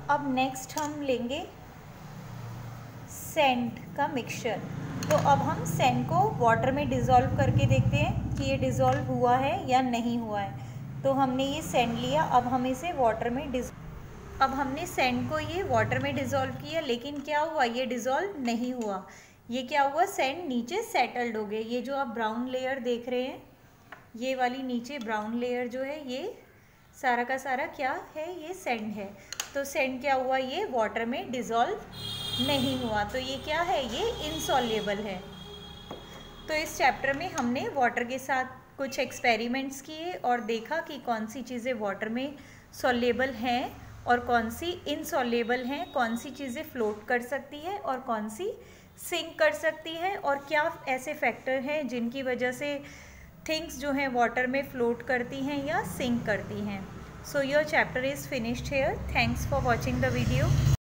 अब नेक्स्ट हम लेंगे सैंड का मिक्सचर। तो अब हम सैंड को वाटर में डिज़ोल्व करके देखते हैं कि ये डिज़ोल्व हुआ है या नहीं हुआ है। तो हमने ये सैंड लिया, अब हम इसे वाटर में अब हमने सैंड को ये वाटर में डिज़ोल्व किया, लेकिन क्या हुआ, ये डिज़ोल्व नहीं हुआ। ये क्या हुआ, सैंड नीचे सेटल्ड हो गए। ये जो आप ब्राउन लेयर देख रहे हैं, ये वाली नीचे ब्राउन लेयर जो है, ये सारा का सारा क्या है, ये सैंड है। तो सैंड क्या हुआ, ये वाटर में डिज़ोल्व नहीं हुआ। तो ये क्या है, ये इनसॉल्युबल है। तो इस चैप्टर में हमने वाटर के साथ कुछ एक्सपेरिमेंट्स किए और देखा कि कौन सी चीज़ें वाटर में सॉल्युबल हैं और कौन सी इनसॉल्युबल हैं, कौन सी चीज़ें फ्लोट कर सकती है और कौन सी सिंक कर सकती है, और क्या ऐसे फैक्टर हैं जिनकी वजह से थिंग्स जो हैं वाटर में फ्लोट करती हैं या सिंक करती हैं। So your chapter is finished here. Thanks for watching the video.